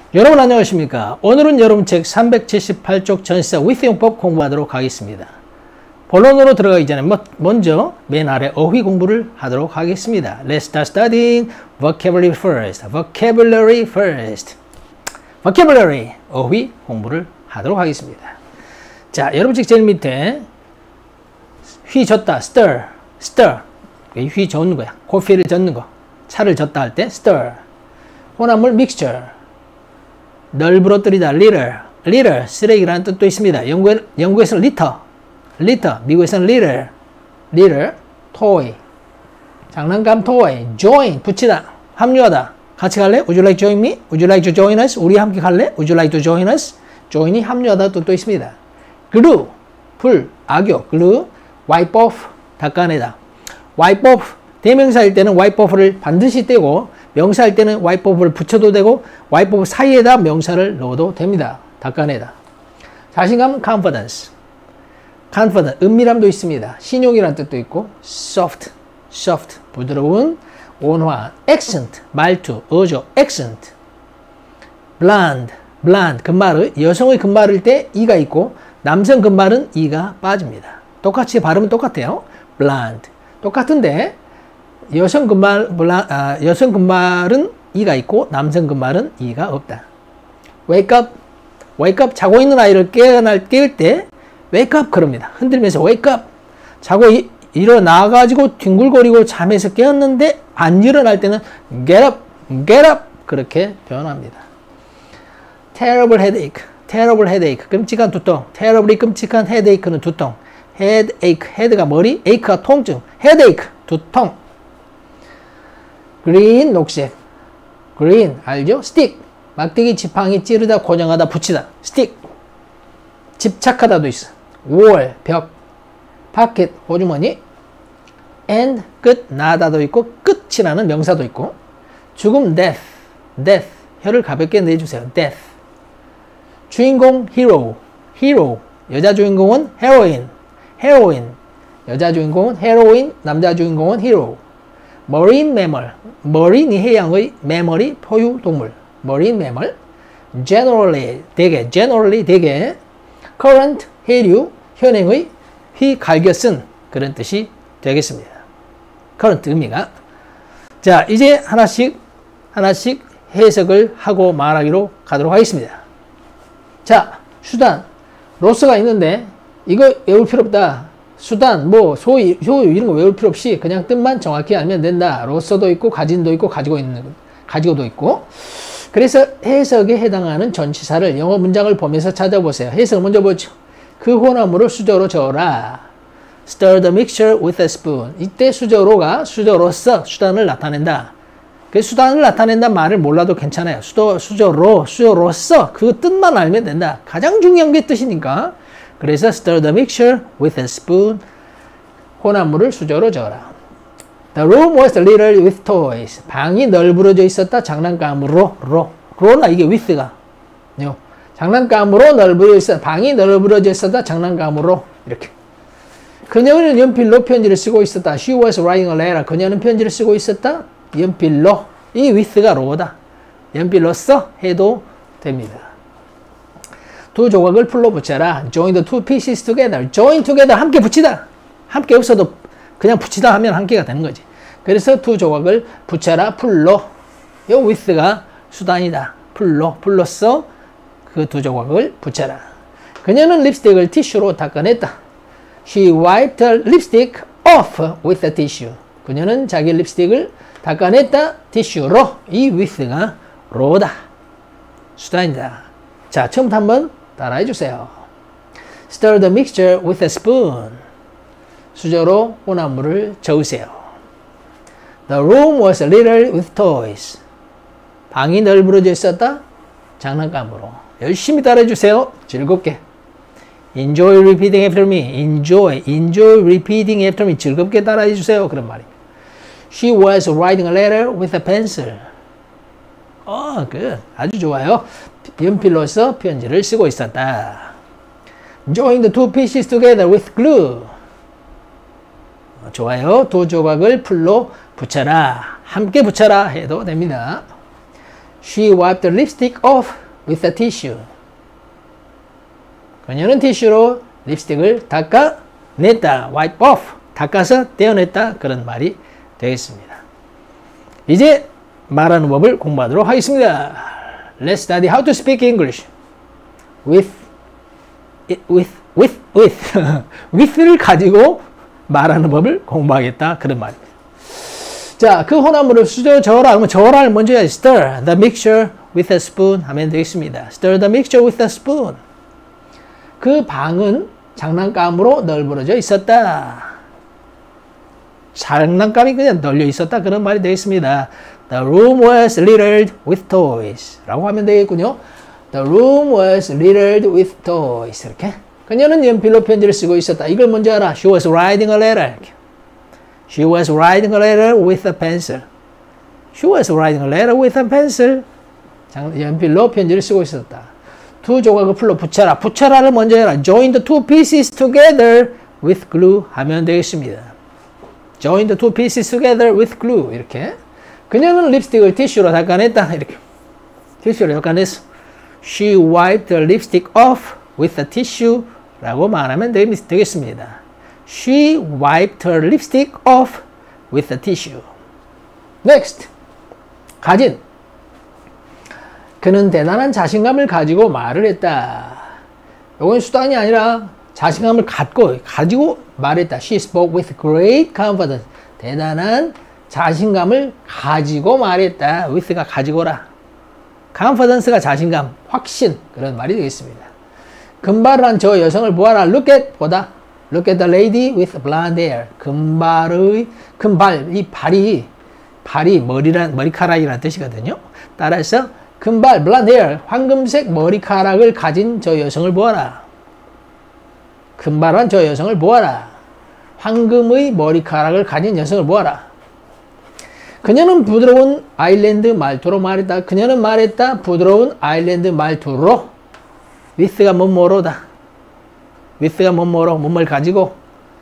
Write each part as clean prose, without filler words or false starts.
여러분 안녕하십니까? 오늘은 여러분 책 378쪽 전치사 위트용법 공부하도록 하겠습니다. 본론으로 들어가기 전에 먼저 맨 아래 어휘 공부를 하도록 하겠습니다. Let's start studying vocabulary first. Vocabulary first. Vocabulary, 어휘 공부를 하도록 하겠습니다. 자, 여러분 책 제일 밑에 휘 젓다, stir, stir. 휘 젓는 거야. 커피를 젓는 거. 차를 젓다 할 때 stir. 혼합물 mixture. 널브러뜨리다, litter, 쓰레기라는 뜻도 있습니다. 영국에서는 litter, 미국에서는 litter, toy, 장난감 toy, join, 붙이다, 합류하다, 같이 갈래? Would you like to join me? Would you like to join us? 우리 함께 갈래? Would you like to join us? join이 합류하다 뜻도 있습니다. glue, 불, 악역, glue, wipe off, 닦아내다. wipe off, 대명사일 때는 wipe off를 반드시 떼고 명사할 때는 wipe off를 붙여도 되고 wipe off 사이에다 명사를 넣어도 됩니다. 닦아내다. 자신감 confidence. confident 은밀함도 있습니다. 신용이라는 뜻도 있고 soft 부드러운 온화한 accent 말투 어조 accent bland 금말 여성의 금말일 때 이가 있고 남성 금말은 이가 빠집니다. 똑같이 발음은 똑같아요. bland 똑같은데 여성 금말은 이가 있고 남성 금말은 이가 없다. wake up 자고 있는 아이를 깨울 때 wake up 그럽니다. 흔들면서 wake up 자고 일어나가지고 뒹굴거리고 잠에서 깨었는데 안 일어날 때는 get up 그렇게 표현합니다. terrible headache 끔찍한 두통 terribly 끔찍한 headache는 두통 head가 머리 ache가 통증 headache 두통 green 녹색 green 알죠? stick 막대기 지팡이 찌르다 고정하다 붙이다 stick 집착하다도 있어 wall 벽 pocket 호주머니 and 끝 나다도 있고 끝이라는 명사도 있고 죽음 death 혀를 가볍게 내주세요 death 주인공 hero 여자 주인공은 heroine 여자 주인공은 heroine 남자 주인공은 hero marine mammal 머린이 해양의 매머리 포유동물 marine mammal generally 대개 current 해류 현행의 휘갈겨쓴 그런 뜻이 되겠습니다. current 의미가 자 이제 하나씩 해석을 하고 말하기로 가도록 하겠습니다. 자 수단 로스가 있는데 이거 외울 필요 없다. 수단, 소유 이런 거 외울 필요 없이 그냥 뜻만 정확히 알면 된다. 로서도 있고, 가진도 있고, 가지고도 있고. 그래서 해석에 해당하는 전치사를 영어 문장을 보면서 찾아보세요. 해석을 먼저 보죠. 그 혼합물을 수저로 저어라. Stir the mixture with a spoon. 이때 수저로서 수단을 나타낸다. 그 수단을 나타낸다 말을 몰라도 괜찮아요. 수저로서 그 뜻만 알면 된다. 가장 중요한 게 뜻이니까. 그래서 stir the mixture with a spoon. 혼합물을 수저로 저어라. The room was littered with toys. 방이 널브러져 있었다. 장난감으로. 로나 이게 with가. 장난감으로 널브러져 있었다. 방이 널브러져 있었다. 장난감으로. 이렇게. 그녀는 연필로 편지를 쓰고 있었다. She was writing a letter. 그녀는 편지를 쓰고 있었다. 연필로. 이 with가 로다. 연필로 써 해도 됩니다. 두 조각을 풀로 붙여라. Join the two pieces together. Join together. 함께 붙이다. 함께 없어도 그냥 붙이다 하면 함께가 되는 거지. 그래서 두 조각을 붙여라. 풀로. 이 with가 수단이다. 풀로써 그 두 조각을 붙여라. 그녀는 립스틱을 티슈로 닦아냈다. She wiped her lipstick off with a tissue. 그녀는 자기 립스틱을 닦아냈다. 티슈로. 이 with가 로다. 수단이다. 자, 처음부터 한번 따라해 주세요. Stir the mixture with a spoon. 수저로 혼합물을 저으세요. The room was littered with toys. 방이 널브러져 있었다. 장난감으로. 열심히 따라해 주세요. 즐겁게. Enjoy repeating after me. Enjoy repeating after me. 즐겁게 따라해 주세요. 그런 말입니다. She was writing a letter with a pencil. 아주 좋아요. 연필로서 편지를 쓰고 있었다. Join the two pieces together with glue. 좋아요. 두 조각을 풀로 붙여라. 함께 붙여라 해도 됩니다. She wiped the lipstick off with a tissue. 그녀는 티슈로 립스틱을 닦아냈다. wipe off. 닦아서 떼어냈다. 그런 말이 되겠습니다. 이제 말하는 법을 공부하도록 하겠습니다. Let's study how to speak English with를 가지고 말하는 법을 공부하겠다. 그런 말입니다. 자, 그 혼합물을 저어라 하면 저어라를 먼저 해야지. Stir the mixture with a spoon 하면 되겠습니다. Stir the mixture with a spoon. 그 방은 장난감으로 널브러져 있었다. 장난감이 그냥 널려 있었다. 그런 말이 되겠습니다. The room was littered with toys 라고 하면 되겠군요. The room was littered with toys. 이렇게. 그녀는 연필로 편지를 쓰고 있었다. 이걸 먼저 알아. She was writing a letter. She was writing a letter with a pencil. She was writing a letter with a pencil. 연필로 편지를 쓰고 있었다. 두 조각을 풀로 붙여라. 붙여라를 먼저 해라. Join the two pieces together with glue 하면 되겠습니다. Join the two pieces together with glue. 이렇게. 그녀는 립스틱을 티슈로 닦아냈다. 이렇게. 티슈로 닦아냈어. She wiped the lipstick off with a tissue 라고 말하면 되겠습니다. She wiped her lipstick off with a tissue. Next. 가진. 그는 대단한 자신감을 가지고 말을 했다. 이건 수단이 아니라 자신감을 가지고 말했다. She spoke with great confidence. 대단한 자신감을 가지고 말했다. with가 가지고라. confidence가 자신감, 확신 그런 말이 되겠습니다. 금발을 한 저 여성을 보아라. Look at 보다. Look at the lady with blonde hair. 금발, 이 발이 머리카락이라는 뜻이거든요. 따라서 금발, blonde hair, 황금색 머리카락을 가진 저 여성을 보아라. 금발한 저 여성을 보아라. 황금의 머리카락을 가진 여성을 보아라. 그녀는 부드러운 아일랜드 말투로 말했다. 그녀는 말했다. 부드러운 아일랜드 말투로. with가 뭐뭐로다. with가 뭐뭐를 가지고.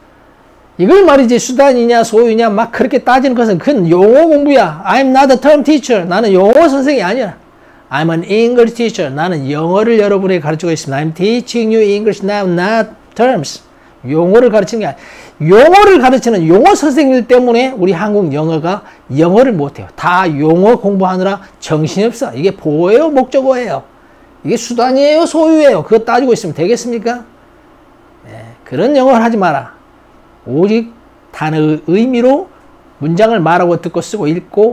이걸 말이지 수단이냐 소유냐 막 그렇게 따지는 것은 그건 용어 공부야. I'm not a term teacher. 나는 영어 선생이 아니야. I'm an English teacher. 나는 영어를 여러분에게 가르치고 있습니다. I'm teaching you English now, not terms. 용어를 가르치는 게 아니야. 용어를 가르치는 용어 선생님들 때문에 우리 한국 영어를 못해요. 다 용어 공부하느라 정신이 없어. 이게 보호예요? 목적어예요? 이게 수단이에요? 소유예요? 그거 따지고 있으면 되겠습니까? 네, 그런 영어를 하지 마라. 오직 단어의 의미로 문장을 말하고 듣고 쓰고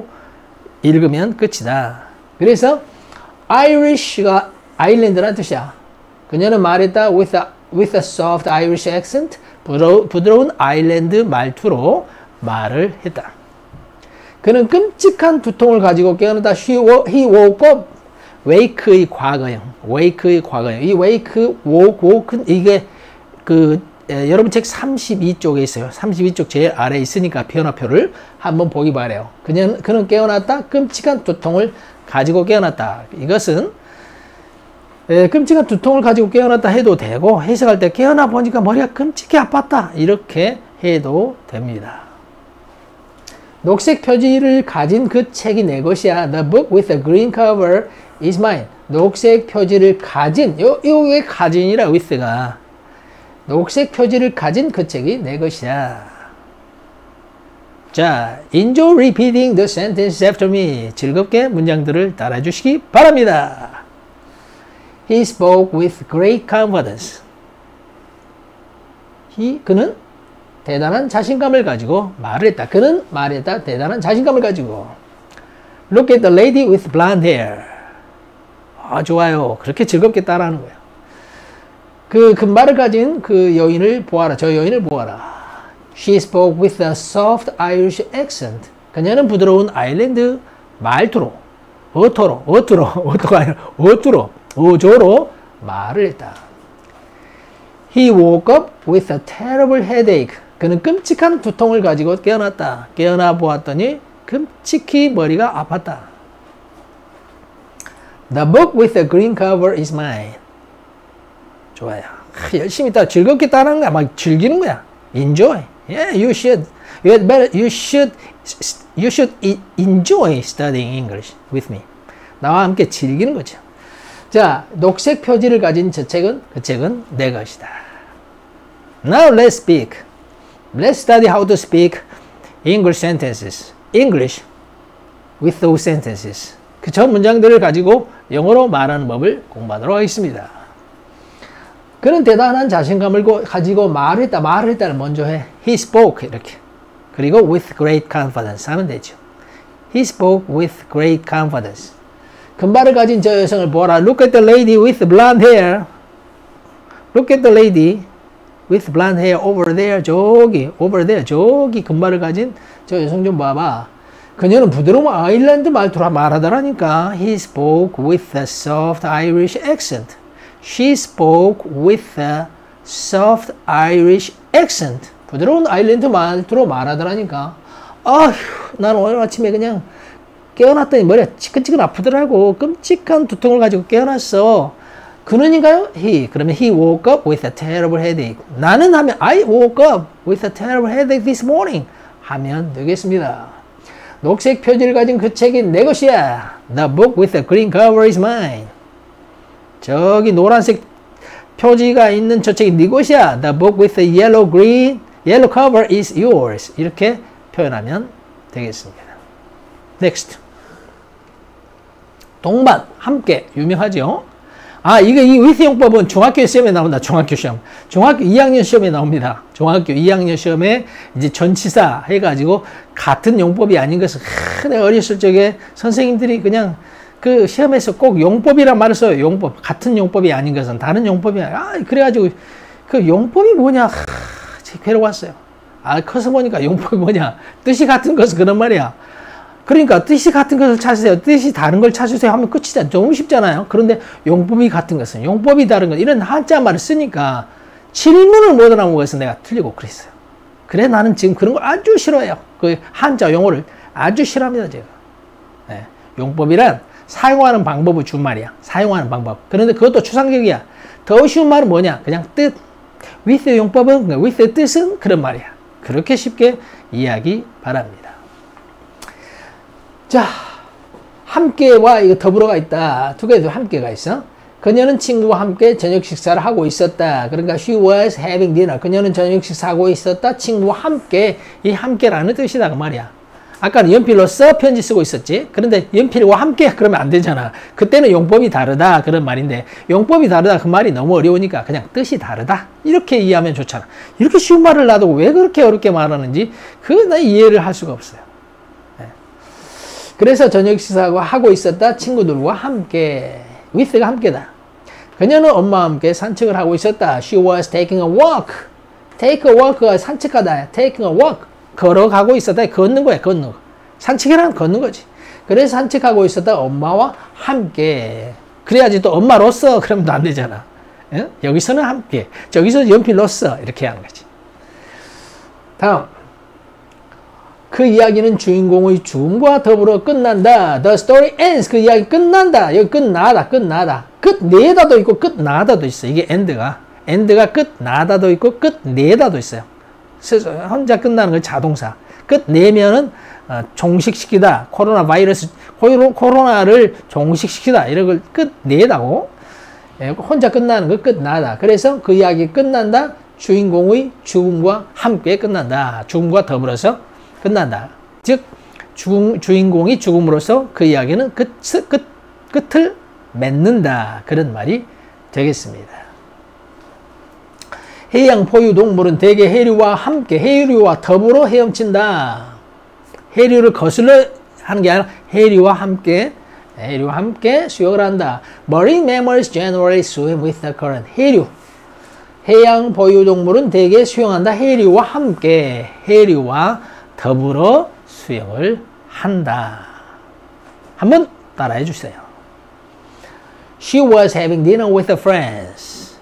읽으면 끝이다. 그래서 Irish가 아일랜드라는 뜻이야. 그녀는 말했다. with a soft Irish accent. 부드러운 아일랜드 말투로 말을 했다. 그는 끔찍한 두통을 가지고 깨어났다. He woke up. wake의 과거형. 이 woke는 이게 여러분 책 32쪽에 있어요. 32쪽 제일 아래에 있으니까 변화표를 한번 보기 바래요. 그는 깨어났다. 끔찍한 두통을 가지고 깨어났다. 이것은 끔찍한 두통을 가지고 깨어났다 해도 되고, 해석할 때 깨어나 보니까 머리가 끔찍히 아팠다 이렇게 해도 됩니다. 녹색 표지를 가진 그 책이 내 것이야. The book with a green cover is mine. 녹색 표지를 가진, 요게 가진이라 with가. 녹색 표지를 가진 그 책이 내 것이야. 자, enjoy repeating the sentence after me. 즐겁게 문장들을 따라해 주시기 바랍니다. He spoke with great confidence. 그는 대단한 자신감을 가지고 말을 했다. 그는 말했다. 대단한 자신감을 가지고. Look at the lady with blonde hair. 아, 좋아요. 그렇게 즐겁게 따라하는 거예요. 그 금발을 가진 그 여인을 보아라. 저 여인을 보아라. She spoke with a soft Irish accent. 그녀는 부드러운 아일랜드 말투로, 어조로 말을 했다. He woke up with a terrible headache. 그는 끔찍한 두통을 가지고 깨어났다. 깨어나 보았더니 끔찍히 머리가 아팠다. The book with the green cover is mine. 좋아요. 열심히 따라 즐겁게 따라하는 거야. 막 즐기는 거야. Enjoy. Yeah, you should. You should enjoy studying English with me. 나와 함께 즐기는 거죠. 자, 녹색 표지를 가진 그 책은 내 것이다. Now let's speak. Let's study how to speak English sentences. English with those sentences. 그 전 문장들을 가지고 영어로 말하는 법을 공부하도록 하겠습니다. 그런 대단한 자신감을 가지고 말을 했다를 먼저 해. He spoke 이렇게. 그리고 with great confidence 하면 되죠. He spoke with great confidence. 금발을 가진 저 여성을 보라. Look at the lady with blonde hair. Look at the lady with blonde hair over there. 저기 금발을 가진 저 여성 좀 봐봐. 그녀는 부드러운 아일랜드 말투로 말하더라니까. He spoke with a soft Irish accent. She spoke with a soft Irish accent. 부드러운 아일랜드 말투로 말하더라니까. 아휴, 난 오늘 아침에 그냥 깨어났더니 머리가 지끈지끈 아프더라고. 끔찍한 두통을 가지고 깨어났어. 그는인가요? He. 그러면 he woke up with a terrible headache. 나는 하면 I woke up with a terrible headache this morning. 하면 되겠습니다. 녹색 표지를 가진 그 책이 내 것이야. The book with the green cover is mine. 저기 노란색 표지가 있는 저 책이 네 것이야. The book with the yellow cover is yours. 이렇게 표현하면 되겠습니다. Next. 동반, 함께 유명하죠. 아, 이 with 용법은 중학교 시험에 나온다. 중학교 2학년 시험에 나옵니다. 중학교 2학년 시험에 이제 전치사 해가지고 같은 용법이 아닌 것을 내가 어렸을 적에 선생님들이 그냥 그 시험에서 꼭 용법이란 말을 써요. 용법. 같은 용법이 아닌 것은 다른 용법이야. 아, 그래가지고 그 용법이 뭐냐. 괴로웠어요. 아, 커서 보니까 용법이 뭐냐. 뜻이 같은 것은 그런 말이야. 그러니까 뜻이 같은 것을 찾으세요. 뜻이 다른 걸 찾으세요 하면 끝이잖아요. 너무 쉽잖아요. 그런데 용법이 같은 것은 용법이 다른 것 이런 한자 말을 쓰니까 질문을 못 알아보고 해서 내가 틀리고 그랬어요. 그래 나는 지금 그런 걸 아주 싫어해요. 그 한자 용어를 아주 싫어합니다. 제가. 네. 용법이란 사용하는 방법을 준 말이야. 사용하는 방법. 그런데 그것도 추상적이야. 더 쉬운 말은 뭐냐. 그냥 뜻. with 용법은 with 뜻은 그런 말이야. 그렇게 쉽게 이해하기 바랍니다. 자, 함께와 이거 더불어가 있다. 두 개도 함께가 있어. 그녀는 친구와 함께 저녁 식사를 하고 있었다. 그러니까 she was having dinner. 그녀는 저녁 식사하고 있었다. 친구와 함께. 이 함께라는 뜻이다 그 말이야. 아까는 연필로 써 편지 쓰고 있었지. 그런데 연필과 함께 그러면 안 되잖아. 그때는 용법이 다르다 그런 말인데 용법이 다르다 그 말이 너무 어려우니까 그냥 뜻이 다르다 이렇게 이해하면 좋잖아. 이렇게 쉬운 말을 놔두고 왜 그렇게 어렵게 말하는지 나 이해를 할 수가 없어요. 그래서 저녁 식사하고 하고 있었다. 친구들과 함께. with가 함께다. 그녀는 엄마와 함께 산책을 하고 있었다. She was taking a walk. take a walk가 산책하다. taking a walk. 걸어가고 있었다. 걷는 거야. 걷는 거. 산책이란 걷는 거지. 그래서 산책하고 있었다. 엄마와 함께. 그래야지 또 엄마로서 그러면 안 되잖아. 예? 여기서는 함께. 저기서 연필로써 이렇게 하는 거지. 다음. 그 이야기는 주인공의 죽음과 더불어 끝난다. The story ends. 그 이야기 끝난다. 여기 끝나다. 끝내다도 있고 끝나다도 있어. 이게 end가 끝나다도 있고 끝내다도 있어요. 혼자 끝나는 걸 자동사. 끝내면은 종식시키다. 코로나를 종식시키다. 이런 걸 끝내다고. 혼자 끝나는 걸 끝나다. 그래서 그 이야기 끝난다. 주인공의 죽음과 함께 끝난다. 죽음과 더불어서 끝난다. 즉 주인공이 죽음으로써 그 이야기는 끝을 맺는다. 그런 말이 되겠습니다. 해양 포유 동물은 대개 해류와 함께 해류와 더불어 헤엄친다. 해류를 거슬러 하는 게 아니라 해류와 함께 수영을 한다. Marine mammals generally swim with the current. 해양 포유 동물은 대개 수영한다. 해류와 함께 해류와 더불어 수영을 한다. 한번 따라해 주세요. She was having dinner with her friends.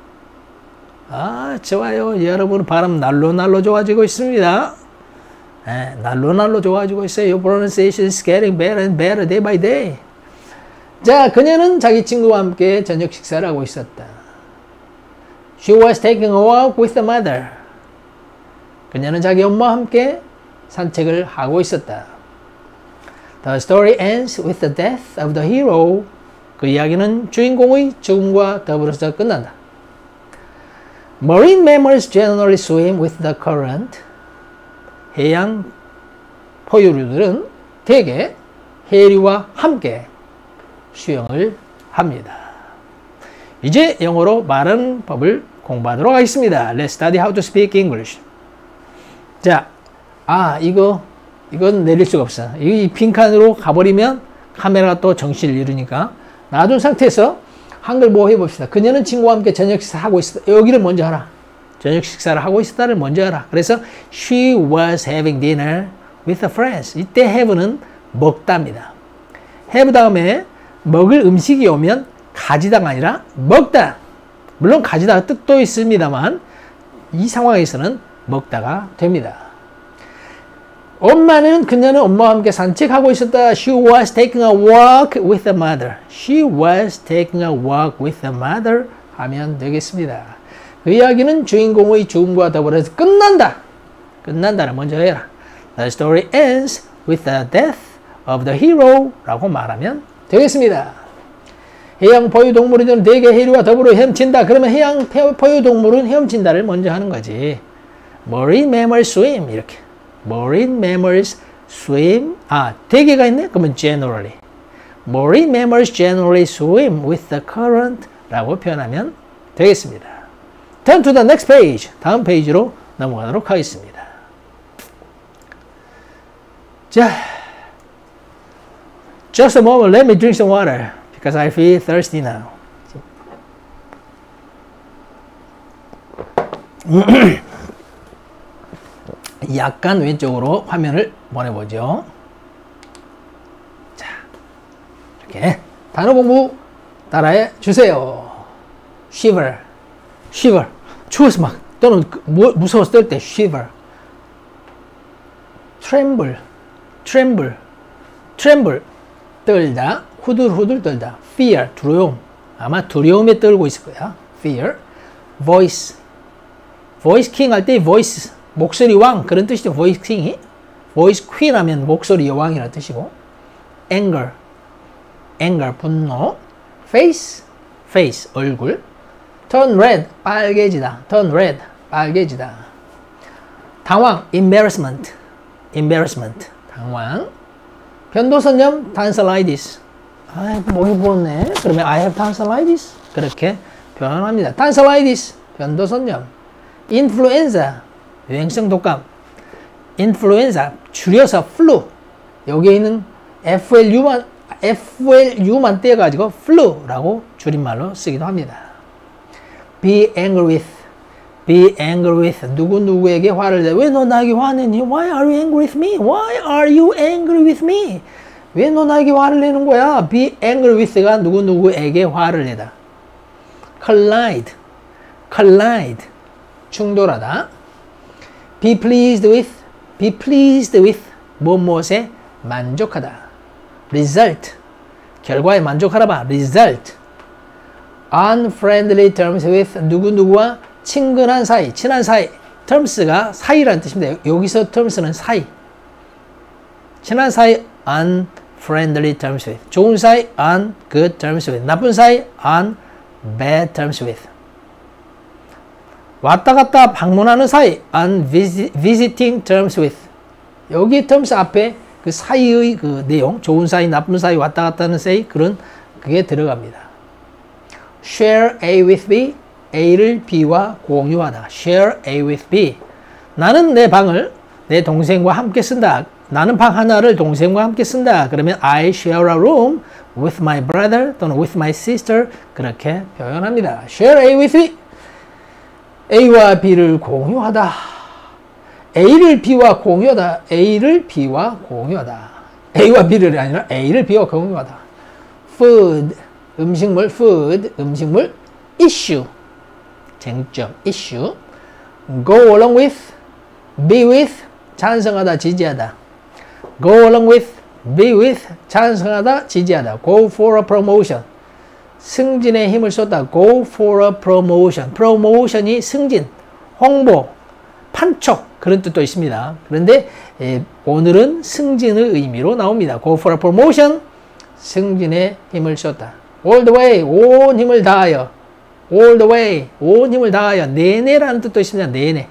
아, 좋아요. 여러분 발음 날로 좋아지고 있습니다. 네, 날로 좋아지고 있어요. Your pronunciation is getting better and better day by day. 자, 그녀는 자기 친구와 함께 저녁 식사를 하고 있었다. She was taking a walk with the mother. 그녀는 자기 엄마와 함께 산책을 하고 있었다. The story ends with the death of the hero. 그 이야기는 주인공의 죽음과 더불어서 끝난다. Marine mammals generally swim with the current. 해양 포유류들은 대개 해류와 함께 수영을 합니다. 이제 영어로 말하는 법을 공부하도록 하겠습니다. Let's study how to speak English. 자, 이건 내릴 수가 없어. 이 빈칸으로 가버리면 카메라가 또 정신을 잃으니까 놔둔 상태에서 한글 뭐 해봅시다. 그녀는 친구와 함께 저녁 식사를 하고 있었다. 여기를 먼저 하라. 저녁 식사를 하고 있었다를 먼저 하라. 그래서 she was having dinner with her friends. 이때 have는 먹다입니다. have 다음에 먹을 음식이 오면 가지다가 아니라 먹다. 물론 가지다가 뜻도 있습니다만 이 상황에서는 먹다가 됩니다. 그녀는 엄마와 함께 산책하고 있었다. She was taking a walk with her mother. She was taking a walk with her mother 하면 되겠습니다. 그 이야기는 주인공의 죽음과 더불어서 끝난다. 끝난다를 먼저 해라. The story ends with the death of the hero 라고 말하면 되겠습니다. 해양 포유동물들은 대개 해류와 더불어 헤엄친다. 그러면 해양 포유동물은 헤엄친다를 먼저 하는 거지. Marine mammals swim 이렇게. Marine mammals swim. 대개가 있네? 그러면 generally. Marine mammals generally swim with the current 라고 표현하면 되겠습니다. Turn to the next page. 다음 페이지로 넘어가도록 하겠습니다. 자, just a moment. Let me drink some water because I feel thirsty now. 약간 왼쪽으로 화면을 보내보죠. 자, 이렇게 단어 공부 따라해 주세요. shiver, shiver. 추워서 막 또는 무서워서 떨 때 shiver. tremble, tremble, tremble. 떨다, 후들후들 떨다. fear, 두려움. 아마 두려움에 떨고 있을 거야. fear. voice, voice king 할 때 voice. 목소리 왕 그런 뜻이죠. voice king이 voice queen 하면 목소리 여왕이라는 뜻이고 anger, anger 분노 face, face 얼굴 turn red 빨개지다. turn red 빨개지다. 당황 embarrassment, embarrassment 당황. 변도선염 tonsillitis 목이 부었네. 그러면 I have tonsillitis 그렇게 표현합니다. tonsillitis 변도선염. influenza 유행성 독감. 인플루엔자 줄여서 flu. 여기에 있는 FLU만 떼어가지고 flu라고 줄임말로 쓰기도 합니다. be angry with. be angry with. 누구누구에게 화를 내. 왜 너 나에게 화내니? Why are you angry with me? Why are you angry with me? 왜 너 나에게 화를 내는 거야? be angry with가 누구누구에게 화를 내다. collide. collide. 충돌하다. be pleased with. be pleased with. 무엇에 만족하다. result. 결과에 만족하다 봐. result. on friendly terms with. 누구누구와 친근한 사이, 친한 사이. terms가 사이라는 뜻입니다. 여기서 terms는 사이. 친한 사이 on friendly terms with. 좋은 사이 on good terms with. 나쁜 사이 on bad terms with. 왔다 갔다 방문하는 사이 on visiting terms with. 여기 terms 앞에 그 사이의 그 내용, 좋은 사이, 나쁜 사이, 왔다 갔다 하는 사이 그게 들어갑니다. share A with B. A를 B와 공유하다. share A with B. 나는 내 방을 내 동생과 함께 쓴다. 나는 방 하나를 동생과 함께 쓴다. 그러면 I share a room with my brother 또는 with my sister. 그렇게 표현합니다. share A with B. A와 B를 공유하다. A를 B와 공유하다. A를 B와 공유하다. A와 B를 아니라 A를 B와 공유하다. food, 음식물, food, 음식물, issue, 쟁점, issue. go along with, be with, 찬성하다, 지지하다. go along with, be with, 찬성하다, 지지하다. go for a promotion. 승진에 힘을 쏟다. go for a promotion. promotion이 승진, 홍보, 판촉 그런 뜻도 있습니다. 그런데 오늘은 승진의 의미로 나옵니다. Go for a promotion, 승진에 힘을 쏟다. All the way, 온 힘을 다하여. All the way, 온 힘을 다하여. 내내라는 뜻도 있습니다. 내내.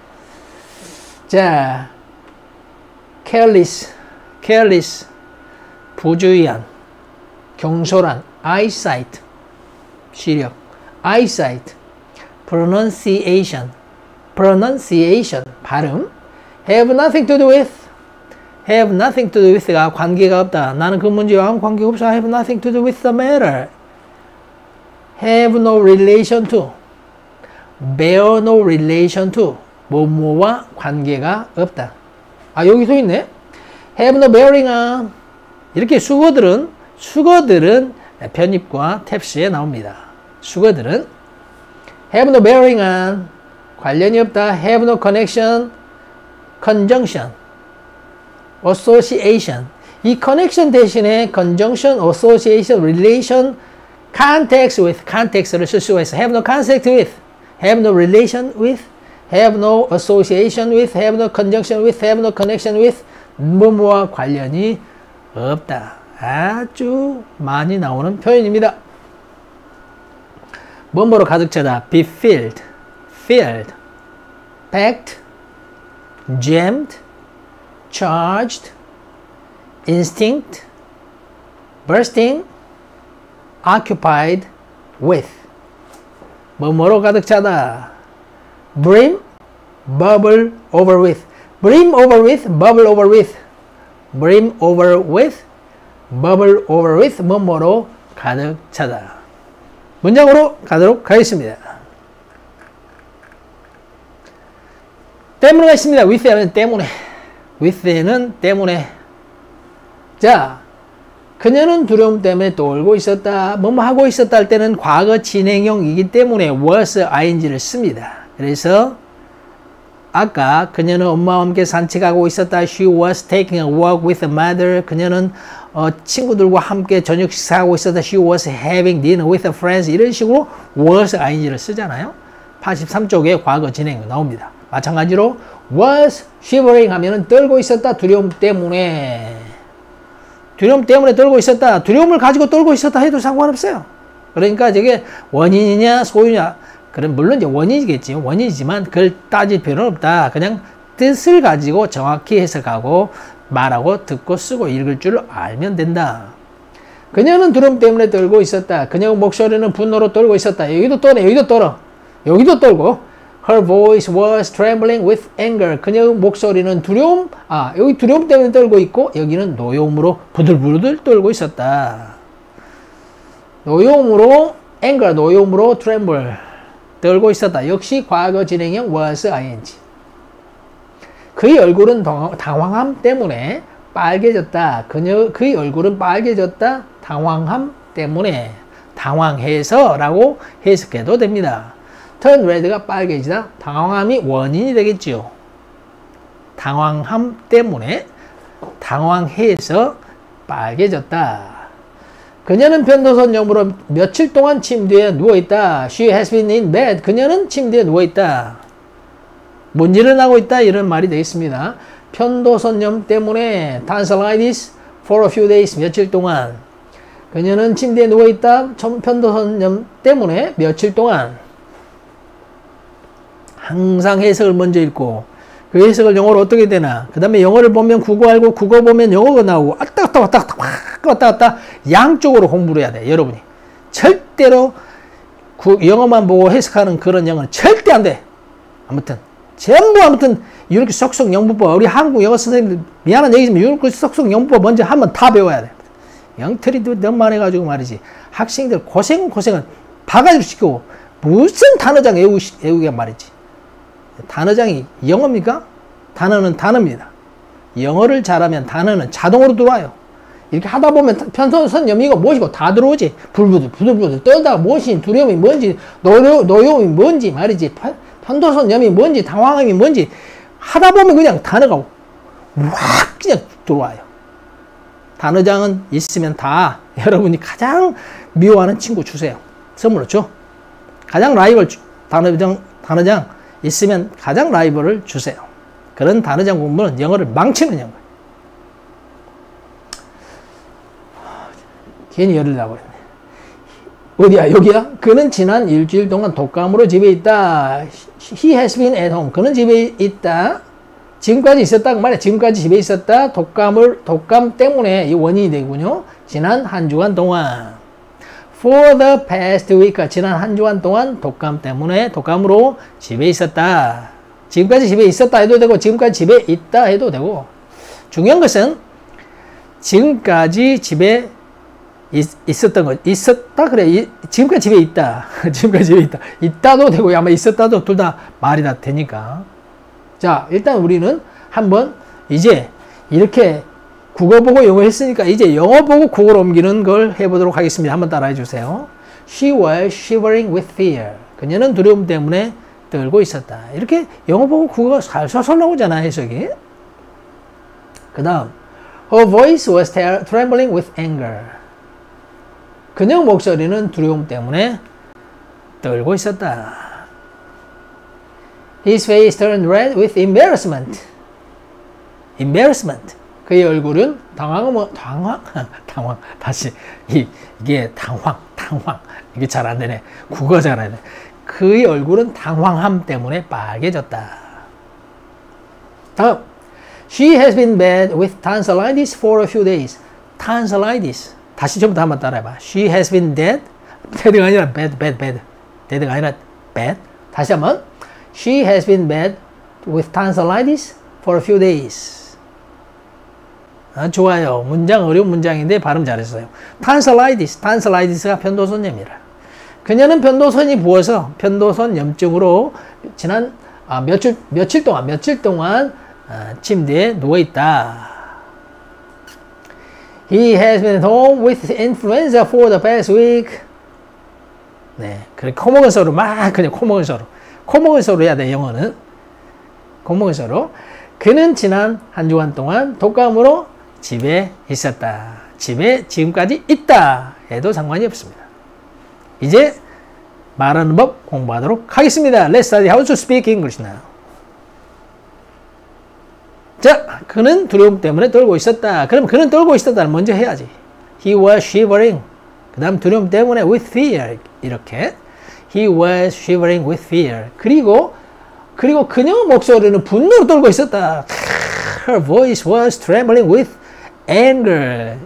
자, careless, careless, 부주의한, 경솔한, eyesight, 시력, eyesight, pronunciation, pronunciation, 발음, have nothing to do with, have nothing to do with가 관계가 없다. 나는 그 문제와 관계가 없어. have nothing to do with the matter. have no relation to, bear no relation to, 뭐뭐와 관계가 없다. 아, 여기도 있네. have no bearing on. 이렇게 수거들은 편입과 탭스에 나옵니다. 수거들은 have no bearing on, 관련이 없다. have no connection, conjunction, association. 이 connection 대신에 conjunction, association, relation, context with, context를 쓸 수가 있어. have no contact with, have no relation with, have no association with, have no conjunction with, have no connection with, 뭐뭐와 관련이 없다. 아주 많이 나오는 표현입니다. 뭐뭐로 가득 차다. be filled, filled, packed, jammed, charged, instinct, bursting, occupied with. 뭐뭐로 가득 차다. brim, bubble over with. brim over with, bubble over with. brim over with, bubble over with. 뭐뭐로 가득 차다. 문장으로 가도록 하겠습니다. 때문에가 있습니다. with에는 때문에. with에는 때문에. 자, 그녀는 두려움 때문에 떨고 있었다. 뭐뭐 하고 있었다 할 때는 과거 진행형이기 때문에 was ing를 씁니다. 그래서 아까 그녀는 엄마와 함께 산책하고 있었다. She was taking a walk with her mother. 그녀는 친구들과 함께 저녁 식사하고 있었다. She was having dinner with her friends. 이런 식으로 was ing를 쓰잖아요. 83쪽에 과거 진행 나옵니다. 마찬가지로 was shivering 하면은 떨고 있었다. 두려움 때문에. 두려움 때문에 떨고 있었다. 두려움을 가지고 떨고 있었다 해도 상관없어요. 그러니까 저게 원인이냐 소유냐. 그럼 물론 이제 원인이겠지. 원인이지만 그걸 따질 필요는 없다. 그냥 뜻을 가지고 정확히 해석하고 말하고 듣고 쓰고 읽을 줄 알면 된다. 그녀는 두려움 때문에 떨고 있었다. 그녀의 목소리는 분노로 떨고 있었다. 여기도 떠네. 여기도 떨어. 여기도 떨고. Her voice was trembling with anger. 그녀의 목소리는 두려움. 여기 두려움 때문에 떨고 있고 여기는 노여움으로 부들부들 떨고 있었다. 노여움으로 anger, 노여움으로 tremble. 떨고 있었다. 역시 과거 진행형 was ing. 그의 얼굴은 당황함 때문에 빨개졌다. 그의 얼굴은 빨개졌다. 당황함 때문에. 당황해서 라고 해석해도 됩니다. turn red가 빨개지다. 당황함이 원인이 되겠지요. 당황함 때문에 당황해서 빨개졌다. 그녀는 편도선염으로 며칠 동안 침대에 누워있다. She has been in bed. 그녀는 침대에 누워있다. 뭔 일을 하고 있다. 이런 말이 되겠습니다. 편도선염 때문에 tonsillitis for a few days. 며칠 동안. 그녀는 침대에 누워있다. 편도선염 때문에 며칠 동안. 항상 해석을 먼저 읽고 그 해석을 영어로 어떻게 되나. 그 다음에 영어를 보면 국어 알고 국어 보면 영어가 나오고 왔다 갔다 양쪽으로 공부를 해야 돼. 여러분이 절대로 영어만 보고 해석하는 그런 영어는 절대 안 돼. 아무튼 이렇게 쏙쏙 영문법. 우리 한국 영어 선생님들 미안한 얘기지만 이렇게 쏙쏙 영문법 먼저 한번 다 배워야 돼. 영틀이도 너무 많아가지고 말이지. 학생들 고생은 바가지로 시키고 무슨 단어장 외우게 말이지. 단어장이 영어입니까? 단어는 단어입니다. 영어를 잘하면 단어는 자동으로 들어와요. 이렇게 하다 보면 편도선염이고 무엇이고 다 들어오지. 부들부들 떨다가 무엇이 두려움이 뭔지 노여움이 뭔지 말이지. 편도선염이 뭔지 당황함이 뭔지 하다 보면 그냥 단어가 확 그냥 들어와요. 단어장은 있으면 다 여러분이 가장 미워하는 친구 주세요. 선물로 줘. 가장 라이벌 단어장 있으면 가장 라이벌을 주세요. 그런 단어장 공부는 영어를 망치는 영어. 괜히 열을 나고 있네. 어디야? 여기야? 그는 지난 일주일 동안 독감으로 집에 있다. He has been at home. 그는 집에 있다. 지금까지 있었다. 그 말이야. 지금까지 집에 있었다. 독감 때문에 이 원인이 되군요. 지난 한 주간 동안. For the past week. 지난 한 주간 동안 독감 때문에 독감으로 집에 있었다. 지금까지 집에 있었다 해도 되고 지금까지 집에 있다 해도 되고 중요한 것은 지금까지 집에 있었던 것, 있었다 그래. 지금까지 집에 있다. 지금까지 집에 있다. 있다도 되고 아마 있었다도 둘 다 말이 다 되니까. 자, 일단 우리는 한번 이제 이렇게 국어 보고 영어 했으니까 이제 영어 보고 국어로 옮기는 걸 해보도록 하겠습니다. 한번 따라해 주세요. She was shivering with fear. 그녀는 두려움 때문에 떨고 있었다. 이렇게 영어 보고 국어가 살살 나오잖아, 해석이. 그 다음, her voice was trembling with anger. 그녀 목소리는 두려움 때문에 떨고 있었다. His face turned red with embarrassment. embarrassment. 그의 얼굴은 다시 이게 당황 이게 잘 안 되네. 국어 잘 안 돼. 그의 얼굴은 당황함 때문에 빨개졌다. 다음, she has been bad with tonsillitis for a few days. tonsillitis. 다시 좀 더 한번 따라해봐. She has been dead가 아니라 bad. dead가 아니라 bad. 다시 한번. She has been bad with tonsillitis for a few days. 좋아요. 문장 어려운 문장인데 발음 잘했어요. tonsillitis가 편도선염이라. 그녀는 편도선이 부어서 편도선 염증으로 지난 며칠 동안 침대에 누워 있다. He has been at home with influenza for the past week. 네, 그래 코먹은 소로 막 그냥 코먹은 소로 해야 돼. 영어는 코먹은 소로. 그는 지난 한 주간 동안 독감으로 집에 있었다. 집에 지금까지 있다 해도 상관이 없습니다. 이제 말하는 법 공부하도록 하겠습니다. Let's study how to speak English now. 자, 그는 두려움 때문에 떨고 있었다. 그럼 그는 떨고 있었다를 먼저 해야지. He was shivering. 그 다음 두려움 때문에 with fear. 이렇게. He was shivering with fear. 그리고 그녀 목소리는 분노로 떨고 있었다. Her voice was trembling with anger.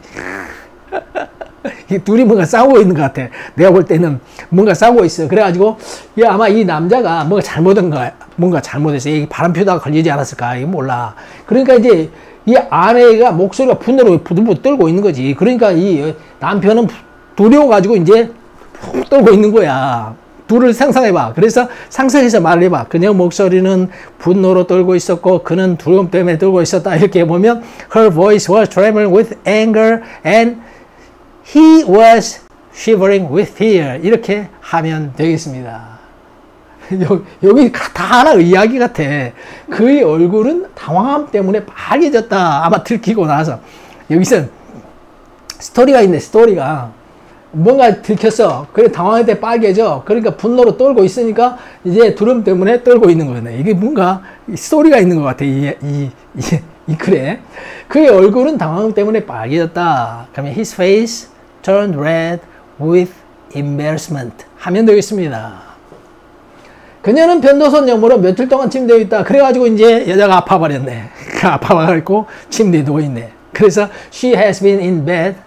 이 둘이 뭔가 싸우고 있는 것 같아. 내가 볼 때는 뭔가 싸우고 있어. 그래가지고 아마 이 남자가 뭔가 잘못해서 바람 피우다가 걸리지 않았을까? 이거 몰라. 그러니까 이제 이 아내가 목소리가 분노로 부들부들 떨고 있는 거지. 그러니까 이 남편은 두려워가지고 이제 푹 떨고 있는 거야. 둘을 상상해봐. 그래서 상상해서 말을 해봐. 그녀 목소리는 분노로 떨고 있었고 그는 두려움 때문에 떨고 있었다. 이렇게 보면 her voice was trembling with anger and he was shivering with fear. 이렇게 하면 되겠습니다. 여기 다 하나 이야기 같아. 그의 얼굴은 당황함 때문에 빨개졌다. 아마 들키고 나서. 여기서 스토리가 있네. 스토리가. 뭔가 들켰어. 그래 당황할 때 빨개져. 그러니까 분노로 떨고 있으니까 이제 두려움 때문에 떨고 있는 거네. 이게 뭔가 스토리가 있는 것 같아. 이 글에. 그의 얼굴은 당황 때문에 빨개졌다. 그러면 his face turned red with embarrassment 하면 되겠습니다. 그녀는 편도선염으로 며칠 동안 침대에 있다. 그래가지고 이제 여자가 아파버렸네. 아파가지고 침대에 누워있네. 그래서 she has been in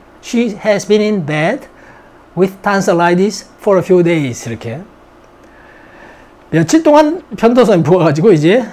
bed with tonsillitis for a few days. 이렇게. 며칠 동안 편도선이 부어가지고 이제,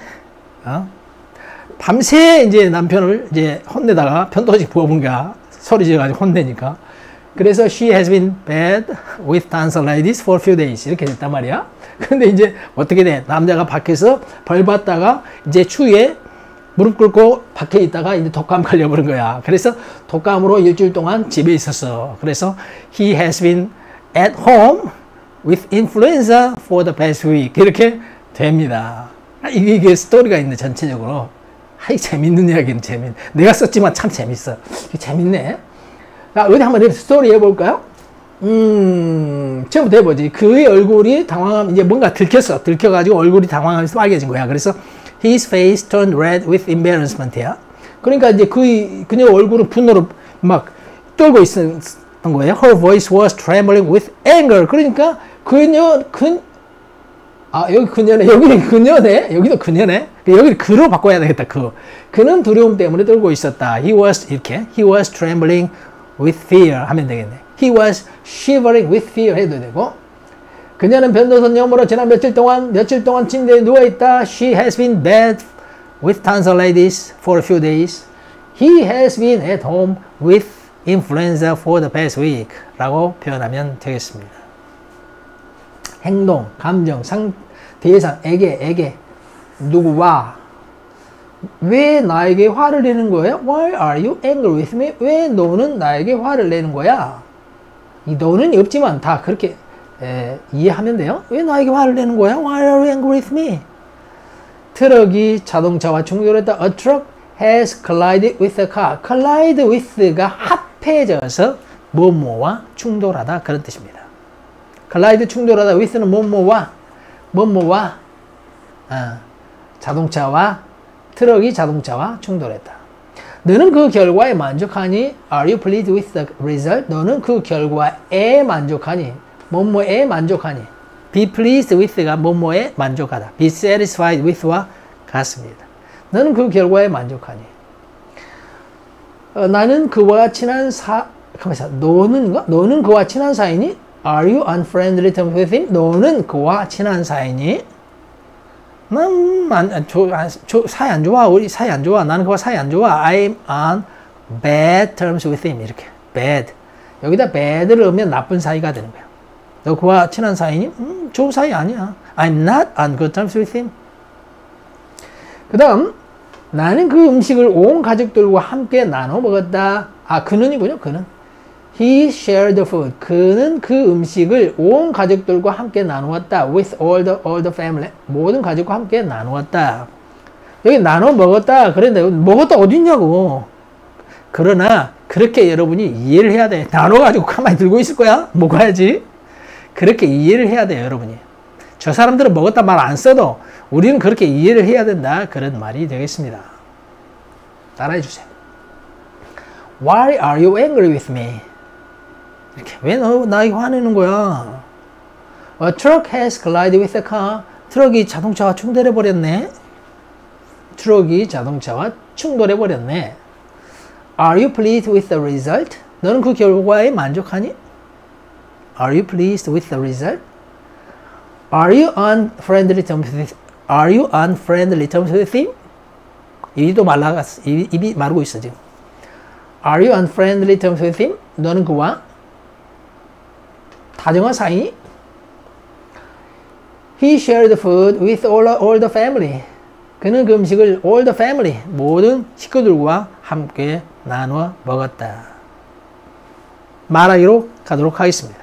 밤새 이제 남편을 이제 혼내다가 편도선이 부어본가 소리 지어가지고 혼내니까. 그래서 she has been bad with tonsillitis for a few days. 이렇게 됐단 말이야. 근데 이제 어떻게 돼? 남자가 밖에서 벌 받다가 이제 추위에 무릎 꿇고 밖에 있다가 이제 독감 걸려버린 거야. 그래서 독감으로 일주일 동안 집에 있었어. 그래서 he has been at home with influenza for the past week. 이렇게 됩니다. 이게 스토리가 있네, 전체적으로. 재밌는 이야기는 내가 썼지만 참 재밌어. 재밌네. 자, 어디 한번 스토리 해볼까요? 처음부터 해보지. 그의 얼굴이 당황함, 이제 뭔가 들켰어. 들켜가지고 얼굴이 당황하면서 빨개진 거야. 그래서 his face turned red with embarrassment야. 그러니까 이제 그녀 얼굴은 분노로 막 떨고 있었던 거예요. Her voice was trembling with anger. 그러니까 여기 그녀네. 여기는 그녀네. 여기도 그녀네. 여기를 그로 바꿔야 되겠다. 그는 두려움 때문에 떨고 있었다. He was trembling with fear 하면 되겠네. He was shivering with fear 해도 되고, 그녀는 변도선 염으로 지난 며칠 동안 침대에 누워있다. She has been bed with tonsillitis for a few days. He has been at home with influenza for the past week 라고 표현하면 되겠습니다. 행동, 감정, 대상, 에게 누구와 왜 나에게 화를 내는 거야? Why are you angry with me? 왜 너는 나에게 화를 내는 거야? 이 너는 없지만 다 그렇게 이해하면 돼요. 왜 나에게 화를 내는 거야? Why are you angry with me? 트럭이 자동차와 충돌했다. A truck has collided with a car. collide with가 합해져서 뭐뭐와 충돌하다 그런 뜻입니다. collide 충돌하다. with는 뭐뭐와 트럭이 자동차와 충돌했다. 너는 그 결과에 만족하니? Are you pleased with the result? 너는 그 결과에 만족하니? 뭐뭐에 만족하니? Be pleased with가 뭐뭐에 만족하다. Be satisfied with와 같습니다. 너는 그 결과에 만족하니? 나는 그와 친한 너는 그와 친한 사이니? Are you on friendly terms with him? 너는 그와 친한 사이니? 사이 안 좋아. 우리 사이 안 좋아. 나는 그와 사이 안 좋아. I'm on bad terms with him. 이렇게. bad. 여기다 bad를 넣으면 나쁜 사이가 되는 거야. 너 그와 친한 사이니? 좋은 사이 아니야. I'm not on good terms with him. 그 다음, 나는 그 음식을 온 가족들과 함께 나눠 먹었다. 그는이군요. 그는. He shared the food. 그는 그 음식을 온 가족들과 함께 나누었다. With all the family. 모든 가족과 함께 나누었다. 여기 나눠 먹었다. 그런데 먹었다 어디 있냐고. 그러나 그렇게 여러분이 이해를 해야 돼. 나눠가지고 가만히 들고 있을 거야? 먹어야지. 그렇게 이해를 해야 돼요, 여러분이. 저 사람들은 먹었다 말 안 써도 우리는 그렇게 이해를 해야 된다. 그런 말이 되겠습니다. 따라해 주세요. Why are you angry with me? 이렇게. 왜 너 나에게 화내는 거야? A truck has collided with a car. 트럭이 자동차와 충돌해 버렸네. Are you pleased with the result? 너는 그 결과에 만족하니? Are you pleased with the result? Are you on friendly terms with him? 입이 마르고 있어 지금. Are you on friendly terms with him? 너는 그와 다정한 사이니? He shared the food with all the family. 그는 그 음식을 all the family, 모든 식구들과 함께 나누어 먹었다. 말하기로 가도록 하겠습니다.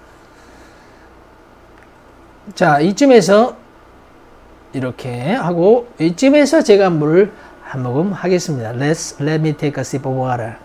자, 이쯤에서 이렇게 하고 이쯤에서 제가 물을 한 모금 하겠습니다. Let me take a sip of water.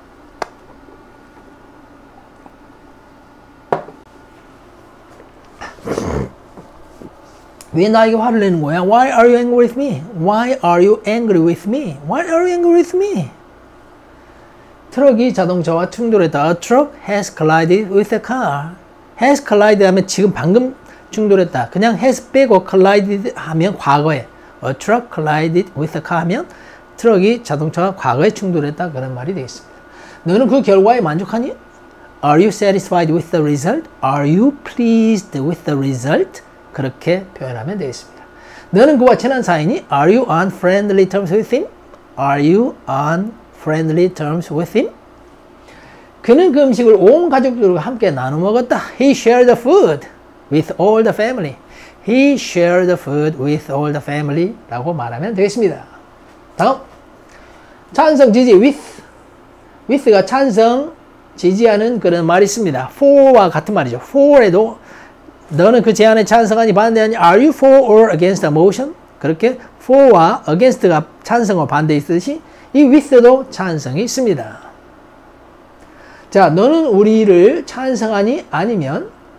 왜 나에게 화를 내는 거야? Why are you angry with me? Why are you angry with me? Why are you angry with me? 트럭이 자동차와 충돌했다. A truck has collided with a car. has collided 하면 지금 방금 충돌했다. 그냥 has 빼고 collided 하면 과거에. A truck collided with a car 하면 트럭이 자동차와 과거에 충돌했다. 그런 말이 되겠습니다. 너는 그 결과에 만족하니? Are you satisfied with the result? Are you pleased with the result? 그렇게 표현하면 되겠습니다. 너는 그와 친한 사이니? Are you on friendly terms with him? Are you on friendly terms with him? 그는 그 음식을 온 가족들과 함께 나눠 먹었다. He shared the food with all the family. He shared the food with all the family 라고 말하면 되겠습니다. 다음, 찬성, 지지, with가 찬성, 지지하는 그런 말이 있습니다. for와 같은 말이죠. for에도 너는 그 제안에 찬성하니 반대하니? Are you for or against the motion? 그렇게 for와 against가 찬성과 반대 있듯이 이 with도 찬성이 있습니다. 자, 너는 우리를 찬성하니? 아니면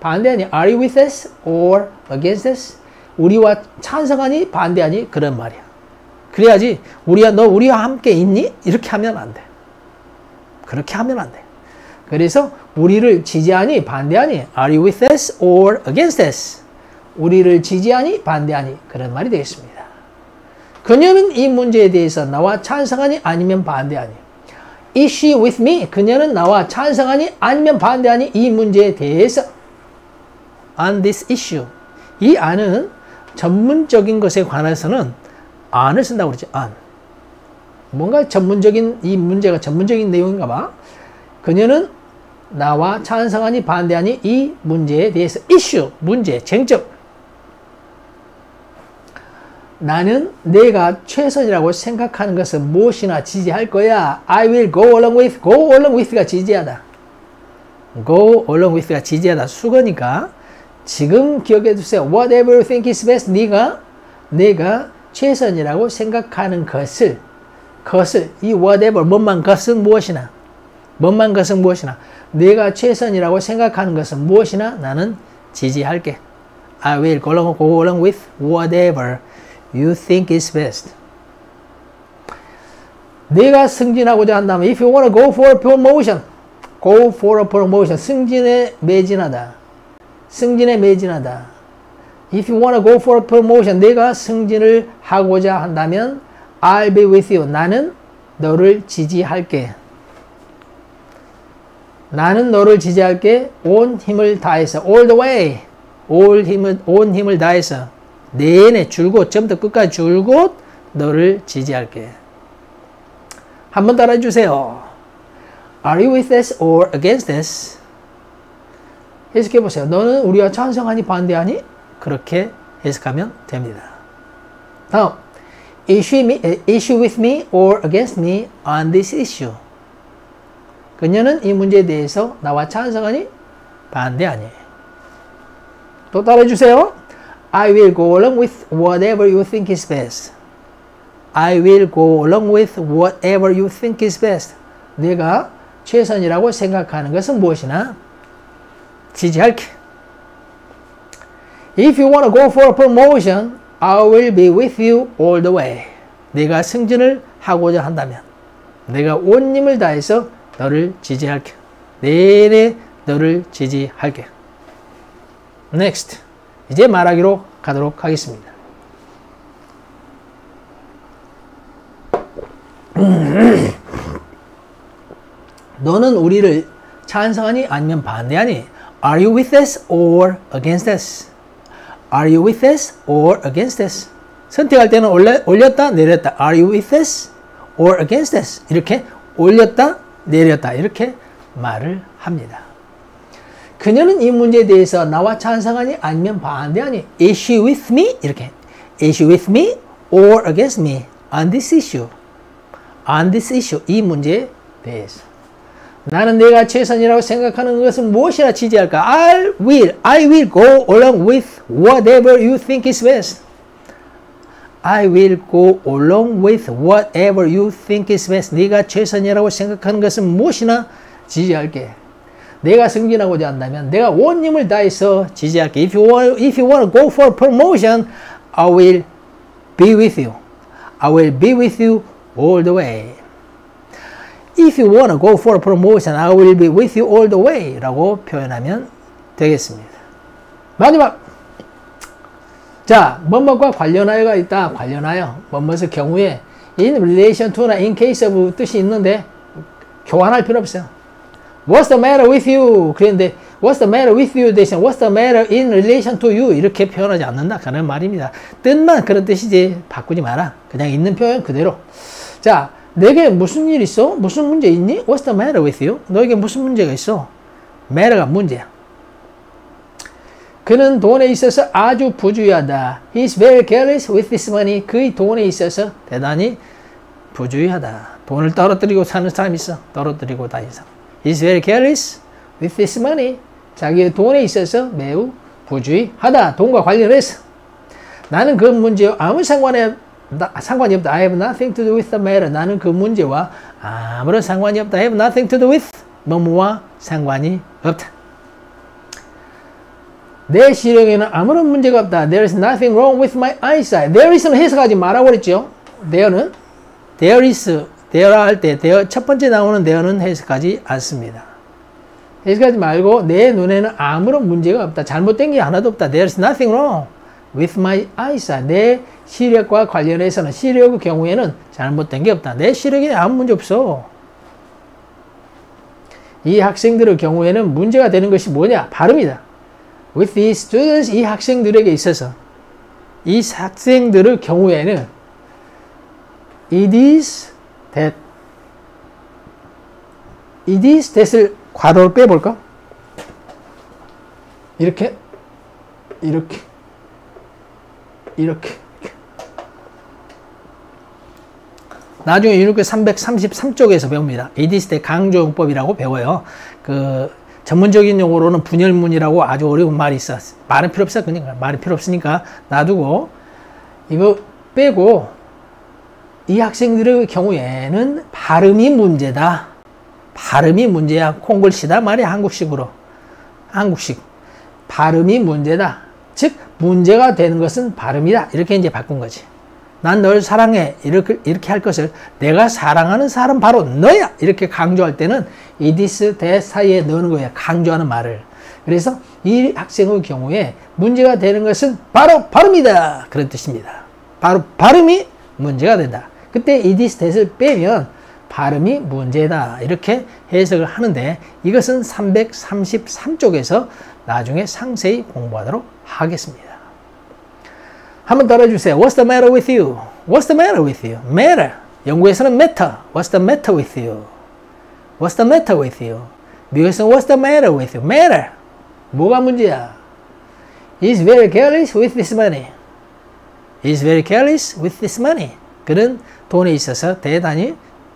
반대하니? Are you with us or against us? 우리와 찬성하니? 반대하니? 그런 말이야. 그래야지 너 우리와 함께 있니? 이렇게 하면 안 돼. 그렇게 하면 안 돼. 그래서 우리를 지지하니? 반대하니? Are you with us or against us? 우리를 지지하니? 반대하니? 그런 말이 되겠습니다. 그녀는 이 문제에 대해서 나와 찬성하니? 아니면 반대하니? Is she with me? 그녀는 나와 찬성하니? 아니면 반대하니? 이 문제에 대해서 on this issue. 이 on은 전문적인 것에 관해서는 on을 쓴다고 그러죠. on. 뭔가 전문적인, 이 문제가 전문적인 내용인가 봐. 그녀는 나와 찬성하니 반대하니 이 문제에 대해서 issue, 문제, 쟁점. 나는 내가 최선이라고 생각하는 것은 무엇이나 지지할 거야. I will go along with. go along with가 지지하다. go along with가 지지하다. 수거니까 지금 기억해 두세요. Whatever you think is best. 내가 최선이라고 생각하는 것을 이 whatever 뭐만 것은 무엇이나 내가 최선이라고 생각하는 것은 무엇이나 나는 지지할게. I will go along with whatever you think is best. 내가 승진하고자 한다면 if you want to go for a promotion, go for a promotion. 승진에 매진하다. If you want to go for a promotion, 내가 승진을 하고자 한다면 I'll be with you. 나는 너를 지지할게. 온 힘을 다해서 all the way. 온 힘을 다해서 내내 줄곧 처음부터 끝까지 줄곧 너를 지지할게. 한번 따라해 주세요. Are you with us or against us? 해석해 보세요. 너는 우리와 찬성하니 반대하니? 그렇게 해석하면 됩니다. 다음, is she with me or against me on this issue? 그녀는 이 문제에 대해서 나와 찬성하니? 반대하니? 또 따라해 주세요. I will go along with whatever you think is best. I will go along with whatever you think is best. 내가 최선이라고 생각하는 것은 무엇이나 지지할게. If you want to go for a promotion, I will be with you all the way. 내가 승진을 하고자 한다면 내가 온 힘을 다해서 너를 지지할게. 내내 너를 지지할게. Next. 이제 말하기로 가도록 하겠습니다. 너는 우리를 찬성하니 아니면 반대하니? Are you with us or against us? Are you with us or against us? 선택할 때는 올렸다 내렸다. Are you with us or against us? 이렇게 올렸다 내렸다 이렇게 말을 합니다. 그녀는 이 문제에 대해서 나와 찬성하니 아니면 반대하니? Is she with me? 이렇게 Is she with me or against me on this issue? On this issue. 이 문제에 대해서 나는 내가 최선이라고 생각하는 것은 무엇이나 지지할까? I will go along with whatever you think is best. I will go along with whatever you think is best. 네가 최선이라고 생각하는 것은 무엇이나 지지할게. 내가 승진하고자 한다면 내가 온 힘을 다해서 지지할게. If you want to go for promotion, I will be with you. I will be with you all the way. If you want to go for a promotion, I will be with you all the way 라고 표현하면 되겠습니다. 마지막. 자, 뭐뭐과 관련하여가 있다. 관련하여. 뭐뭐의 경우에 in relation to나 in case of 뜻이 있는데 교환할 필요 없어요. What's the matter with you? 그런데 What's the matter with you 대신 What's the matter in relation to you? 이렇게 표현하지 않는다. 그런 말입니다. 뜻만 그런 뜻이지 바꾸지 마라. 그냥 있는 표현 그대로. 자, 내게 무슨 일 있어? 무슨 문제 있니? What's the matter with you? 너에게 무슨 문제가 있어? matter가 문제야. 그는 돈에 있어서 아주 부주의하다. He's very careless with his money. 그의 돈에 있어서 대단히 부주의하다. 돈을 떨어뜨리고 사는 사람이 있어. 떨어뜨리고 다니는 사람. He's very careless with his money. 자기의 돈에 있어서 매우 부주의하다. 돈과 관련해서. 나는 그 문제와 아무 상관이 없다. I have nothing to do with the matter. 나는 그 문제와 아무런 상관이 없다. I have nothing to do with 뭐뭐와 상관이 없다. 내 시력에는 아무런 문제가 없다. There is nothing wrong with my eyesight. There is는 해석하지 말아버렸죠. there는 there is, there 할 때 there 첫 번째 나오는 there는 해석하지 않습니다. 해석하지 말고 내 눈에는 아무런 문제가 없다. 잘못된 게 하나도 없다. There is nothing wrong with my eyesight. 내 시력과 관련해서는 시력의 경우에는 잘못된 게 없다. 내 시력에 아무 문제 없어. 이 학생들의 경우에는 문제가 되는 것이 뭐냐? 발음이다. With these students, 이 학생들에게 있어서 이 학생들의 경우에는 it is that it is that을 괄호를 빼볼까? 이렇게 이렇게 이렇게 나중에 유니크 333쪽에서 배웁니다. it is that 강조용법이라고 배워요. 그 전문적인 용어로는 분열문이라고 아주 어려운 말이 있어. 말은 필요 없어. 그러니까 말이 필요 없으니까 놔두고 이거 빼고 이 학생들의 경우에는 발음이 문제다. 발음이 문제야. 콩글씨다 말이야. 한국식으로. 한국식. 발음이 문제다. 즉 문제가 되는 것은 발음이다. 이렇게 이제 바꾼 거지. 난 널 사랑해. 이렇게 할 것을 내가 사랑하는 사람 바로 너야. 이렇게 강조할 때는 it is that 사이에 넣는 거야. 강조하는 말을. 그래서 이 학생의 경우에 문제가 되는 것은 바로 발음이다. 그런 뜻입니다. 바로 발음이 문제가 된다. 그때 it is that을 빼면 발음이 문제다. 이렇게 해석을 하는데 이것은 333쪽에서 나중에 상세히 공부하도록 하겠습니다. 한번 따라주세요. What's the matter with you? What's the matter with you? Matter. 영국에서는 matter. What's the matter with you? What's the matter with you? 미국에서는 What's the matter with you? Matter. 뭐가 문제야? He's very careless with this money. He's very careless with this money. 그는 돈에 있어서 대단히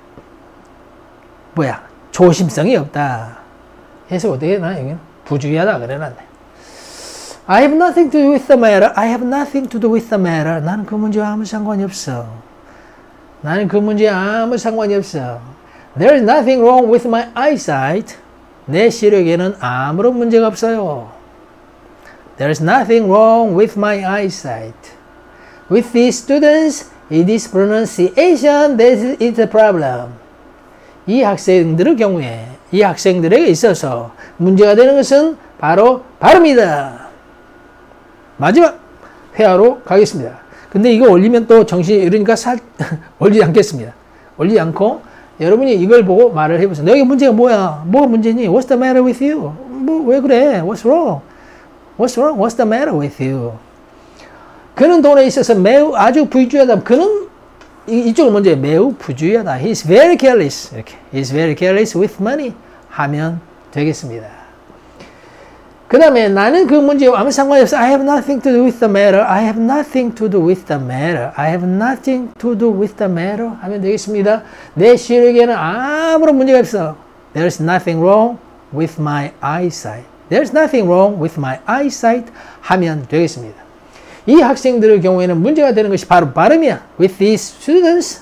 조심성이 없다. 해석 어떻게 되나? 여기는 부주의하다 그래놨네. I have nothing to do with the matter. I have nothing to do with the matter. 나는 그 문제와 아무 상관이 없어. 나는 그 문제에 아무 상관이 없어. There is nothing wrong with my eyesight. 내 시력에는 아무런 문제가 없어요. There is nothing wrong with my eyesight. With these students, it is pronunciation that is the problem. 이 학생들의 경우에, 이 학생들에게 있어서 문제가 되는 것은 바로 발음이다. 마지막 회화로 가겠습니다. 근데 이거 올리면 또 정신이 이러니까 올리지 않겠습니다. 올리지 않고 여러분이 이걸 보고 말을 해보세요. 너에게 문제가 뭐야? 뭐가 문제니? What's the matter with you? 왜 그래? What's wrong? What's wrong? What's the matter with you? 그는 돈에 있어서 매우 아주 부주의하다. 그는 이쪽을 먼저 해. 매우 부주의하다. He's very careless. 이렇게. He's very careless with money. 하면 되겠습니다. 그 다음에 나는 그 문제와 아무 상관이 없어. I have nothing to do with the matter. I have nothing to do with the matter. I have nothing to do with the matter. 하면 되겠습니다. 내 시력에는 아무런 문제가 없어. There's nothing wrong with my eyesight. There's nothing wrong with my eyesight. 하면 되겠습니다. 이 학생들의 경우에는 문제가 되는 것이 바로 발음이야. With these students,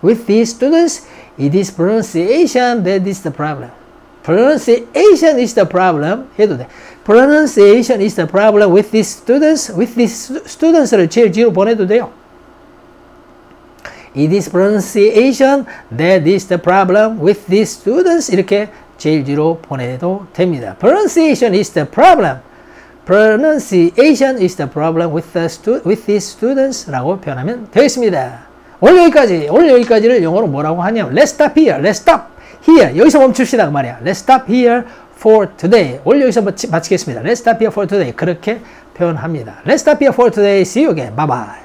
it is pronunciation that is the problem. Pronunciation is the problem. 해도 돼. Pronunciation is the problem with these students. With these students를 제일 뒤로 보내도 돼요. It is pronunciation that is the problem with these students. 이렇게 제일 뒤로 보내도 됩니다. Pronunciation is the problem. Pronunciation is the problem with these students 라고 표현하면 되겠습니다. 오늘 여기까지를 영어로 뭐라고 하냐면 Let's stop here. Let's stop here. 여기서 멈춥시다 그 말이야. Let's stop here for today. 오늘 여기서 마치겠습니다. Let's stop here for today. 그렇게 표현합니다. Let's stop here for today. See you again. Bye bye.